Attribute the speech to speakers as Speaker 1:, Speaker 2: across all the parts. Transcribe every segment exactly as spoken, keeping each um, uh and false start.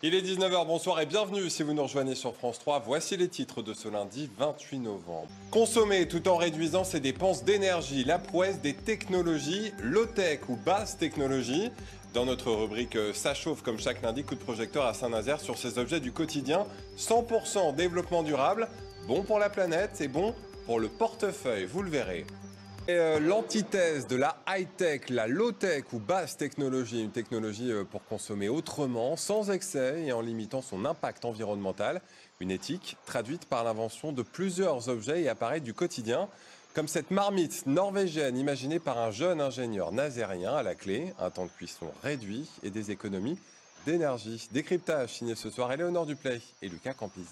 Speaker 1: Il est dix-neuf heures, bonsoir et bienvenue si vous nous rejoignez sur France trois. Voici les titres de ce lundi vingt-huit novembre. Consommer tout en réduisant ses dépenses d'énergie, la prouesse des technologies, low-tech ou basse technologie. Dans notre rubrique Ça chauffe, comme chaque lundi, coup de projecteur à Saint-Nazaire sur ces objets du quotidien. cent pour cent développement durable, bon pour la planète et bon pour le portefeuille, vous le verrez. Et euh, l'antithèse de la high-tech, la low-tech ou basse technologie, une technologie euh, pour consommer autrement, sans excès et en limitant son impact environnemental. Une éthique traduite par l'invention de plusieurs objets et appareils du quotidien, comme cette marmite norvégienne imaginée par un jeune ingénieur nazérien à la clé, un temps de cuisson réduit et des économies d'énergie. Décryptage signé ce soir Éléonore Duplay et Lucas Campisi.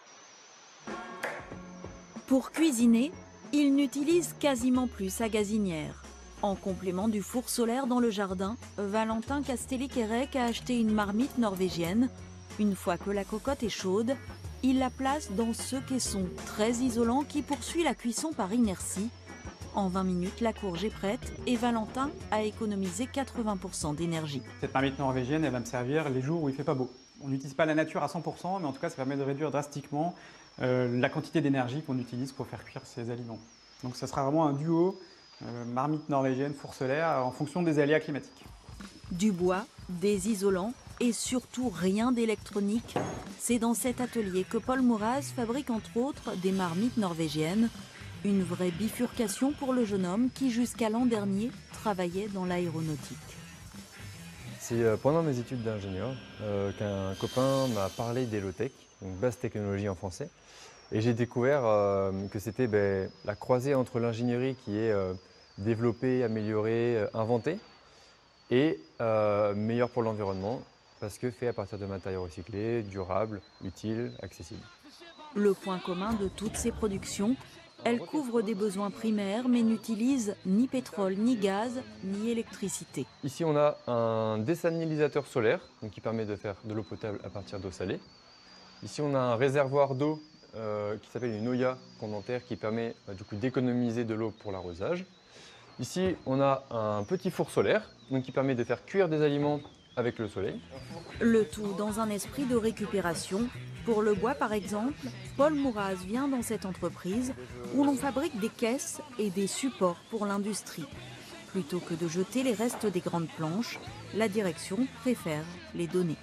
Speaker 2: Pour cuisiner, il n'utilise quasiment plus sa gazinière. En complément du four solaire dans le jardin, Valentin Castelli-Quérec a acheté une marmite norvégienne. Une fois que la cocotte est chaude, il la place dans ce caisson très isolant qui poursuit la cuisson par inertie. En vingt minutes, la courge est prête et Valentin a économisé quatre-vingts pour cent d'énergie.
Speaker 3: Cette marmite norvégienne, elle va me servir les jours où il ne fait pas beau. On n'utilise pas la nature à cent pour cent, mais en tout cas, ça permet de réduire drastiquement euh, la quantité d'énergie qu'on utilise pour faire cuire ces aliments. Donc ça sera vraiment un duo euh, marmite norvégienne, four solaire, en fonction des aléas climatiques.
Speaker 2: Du bois, des isolants et surtout rien d'électronique. C'est dans cet atelier que Paul Mouraz fabrique entre autres des marmites norvégiennes. Une vraie bifurcation pour le jeune homme qui jusqu'à l'an dernier travaillait dans l'aéronautique.
Speaker 4: C'est pendant mes études d'ingénieur euh, qu'un copain m'a parlé des low-tech, donc basse technologie en français. Et j'ai découvert euh, que c'était ben, la croisée entre l'ingénierie qui est euh, développée, améliorée, euh, inventée, et euh, meilleure pour l'environnement, parce que fait à partir de matériaux recyclés, durables, utiles, accessibles.
Speaker 2: Le point commun de toutes ces productions, elles couvrent des besoins primaires mais n'utilisent ni pétrole, ni gaz, ni électricité.
Speaker 4: Ici on a un désalinisateur solaire donc, qui permet de faire de l'eau potable à partir d'eau salée. Ici on a un réservoir d'eau euh, qui s'appelle une Oya condentaire qui permet euh, du coup d'économiser de l'eau pour l'arrosage. Ici on a un petit four solaire donc, qui permet de faire cuire des aliments avec le soleil.
Speaker 2: Le tout dans un esprit de récupération. Pour le bois par exemple, Paul Mouraz vient dans cette entreprise où l'on fabrique des caisses et des supports pour l'industrie. Plutôt que de jeter les restes des grandes planches, la direction préfère les donner.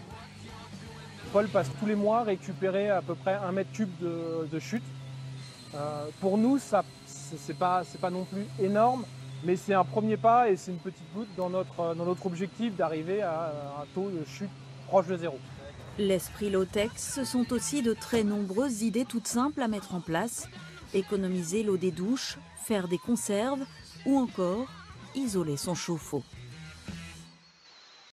Speaker 5: Paul passe tous les mois récupérer à peu près un mètre cube de, de chute. Euh, pour nous, ça c'est pas, c'est pas non plus énorme, mais c'est un premier pas et c'est une petite goutte dans notre, dans notre objectif d'arriver à un taux de chute proche de zéro.
Speaker 2: L'esprit low-tech, ce sont aussi de très nombreuses idées toutes simples à mettre en place. Économiser l'eau des douches, faire des conserves ou encore isoler son chauffe-eau.